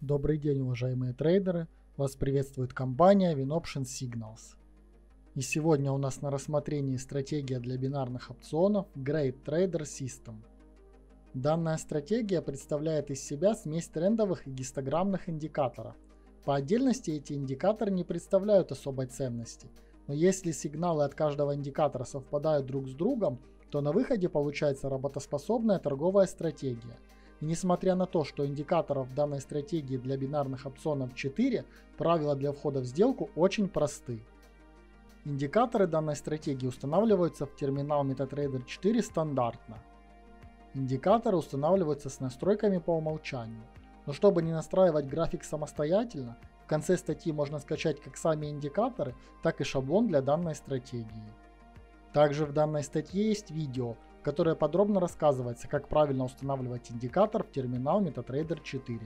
Добрый день, уважаемые трейдеры! Вас приветствует компания WinOption Signals. И сегодня у нас на рассмотрении стратегия для бинарных опционов Great Trader System. Данная стратегия представляет из себя смесь трендовых и гистограммных индикаторов. По отдельности эти индикаторы не представляют особой ценности, но если сигналы от каждого индикатора совпадают друг с другом, то на выходе получается работоспособная торговая стратегия. И несмотря на то, что индикаторов в данной стратегии для бинарных опционов 4, правила для входа в сделку очень просты. Индикаторы данной стратегии устанавливаются в терминал MetaTrader 4 стандартно. Индикаторы устанавливаются с настройками по умолчанию. Но чтобы не настраивать график самостоятельно, в конце статьи можно скачать как сами индикаторы, так и шаблон для данной стратегии. Также в данной статье есть видео, в которое подробно рассказывается, как правильно устанавливать индикатор в терминал MetaTrader 4.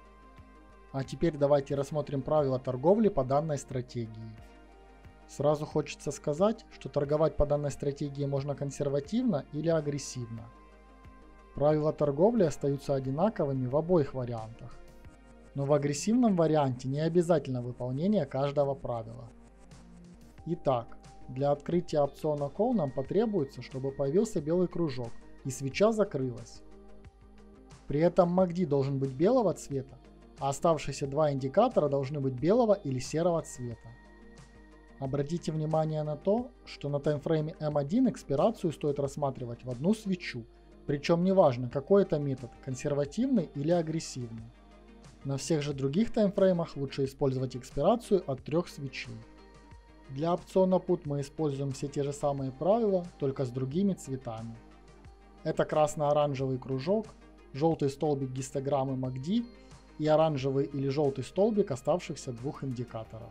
А теперь давайте рассмотрим правила торговли по данной стратегии. Сразу хочется сказать, что торговать по данной стратегии можно консервативно или агрессивно. Правила торговли остаются одинаковыми в обоих вариантах. Но в агрессивном варианте не обязательно выполнение каждого правила. Итак, для открытия опциона Call нам потребуется, чтобы появился белый кружок и свеча закрылась. При этом MACD должен быть белого цвета, а оставшиеся два индикатора должны быть белого или серого цвета. Обратите внимание на то, что на таймфрейме M1 экспирацию стоит рассматривать в одну свечу, причем неважно, какой это метод, консервативный или агрессивный. На всех же других таймфреймах лучше использовать экспирацию от 3 свечей. Для опциона Put мы используем все те же самые правила, только с другими цветами. Это красно-оранжевый кружок, желтый столбик гистограммы MACD и оранжевый или желтый столбик оставшихся двух индикаторов.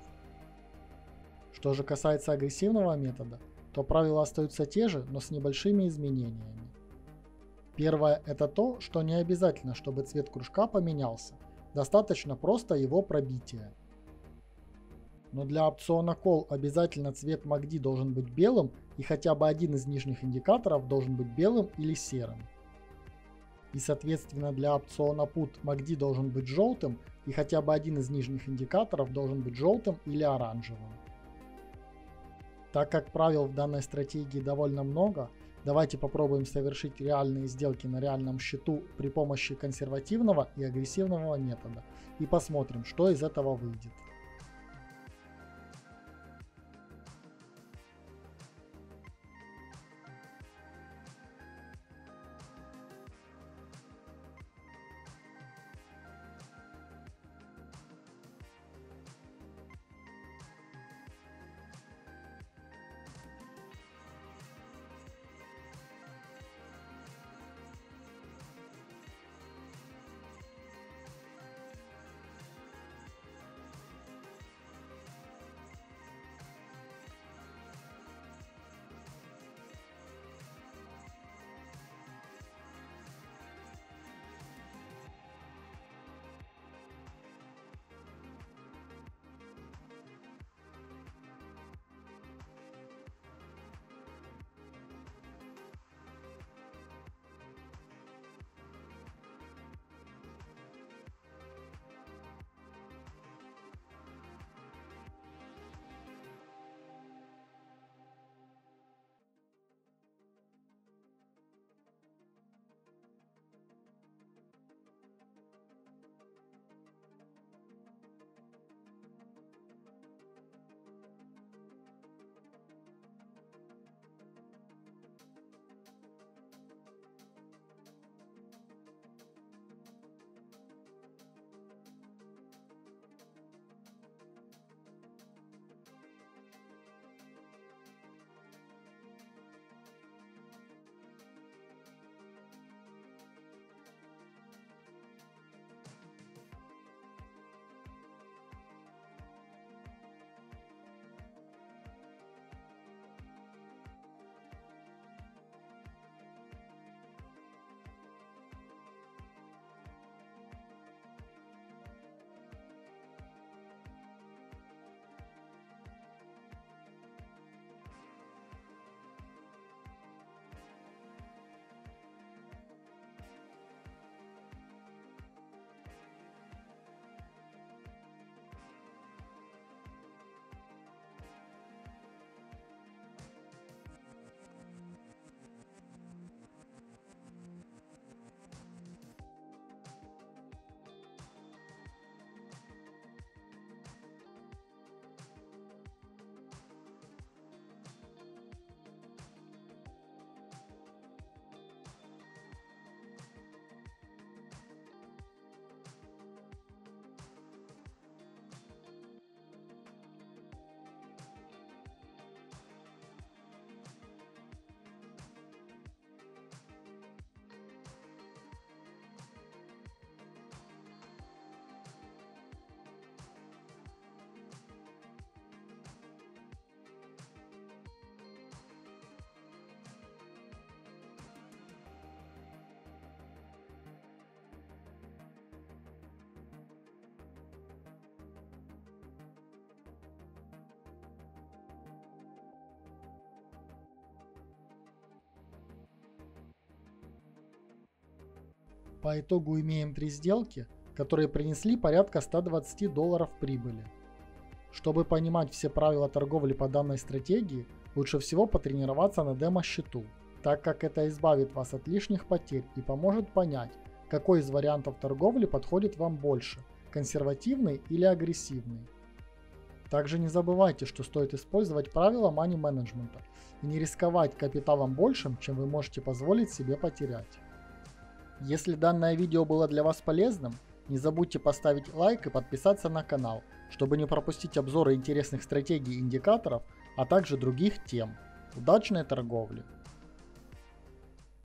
Что же касается агрессивного метода, то правила остаются те же, но с небольшими изменениями. Первое – это то, что не обязательно, чтобы цвет кружка поменялся, достаточно просто его пробития. Но для опциона Call обязательно цвет MACD должен быть белым и хотя бы один из нижних индикаторов должен быть белым или серым. И соответственно для опциона Put MACD должен быть желтым и хотя бы один из нижних индикаторов должен быть желтым или оранжевым. Так как правил в данной стратегии довольно много, давайте попробуем совершить реальные сделки на реальном счету при помощи консервативного и агрессивного метода и посмотрим, что из этого выйдет. По итогу имеем 3 сделки, которые принесли порядка $120 прибыли. Чтобы понимать все правила торговли по данной стратегии, лучше всего потренироваться на демо-счету, так как это избавит вас от лишних потерь и поможет понять, какой из вариантов торговли подходит вам больше – консервативный или агрессивный. Также не забывайте, что стоит использовать правила money менеджмента и не рисковать капиталом большим, чем вы можете позволить себе потерять. Если данное видео было для вас полезным, не забудьте поставить лайк и подписаться на канал, чтобы не пропустить обзоры интересных стратегий и индикаторов, а также других тем. Удачной торговли!